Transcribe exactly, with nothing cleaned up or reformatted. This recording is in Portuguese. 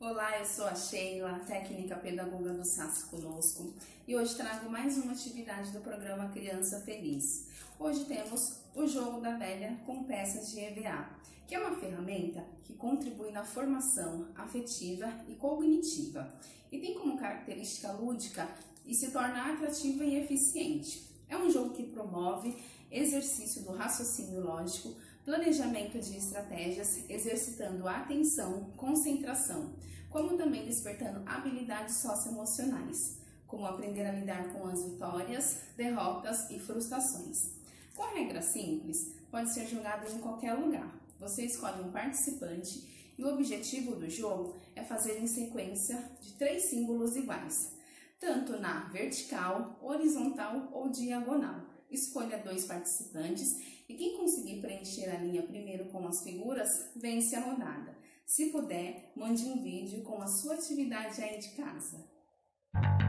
Olá, eu sou a Sheila, técnica pedagoga do SASS conosco, e hoje trago mais uma atividade do programa Criança Feliz. Hoje temos o jogo da velha com peças de E V A, que é uma ferramenta que contribui na formação afetiva e cognitiva e tem como característica lúdica e se torna atrativa e eficiente. É um jogo que promove exercício do raciocínio lógico, planejamento de estratégias, exercitando a atenção, concentração, como também despertando habilidades socioemocionais, como aprender a lidar com as vitórias, derrotas e frustrações. Com a regra simples, pode ser jogado em qualquer lugar. Você escolhe um participante e o objetivo do jogo é fazer em sequência de três símbolos iguais, tanto na vertical, horizontal ou diagonal. Escolha dois participantes e quem conseguir preencher a linha primeiro com as figuras, vence a rodada. Se puder, mande um vídeo com a sua atividade aí de casa.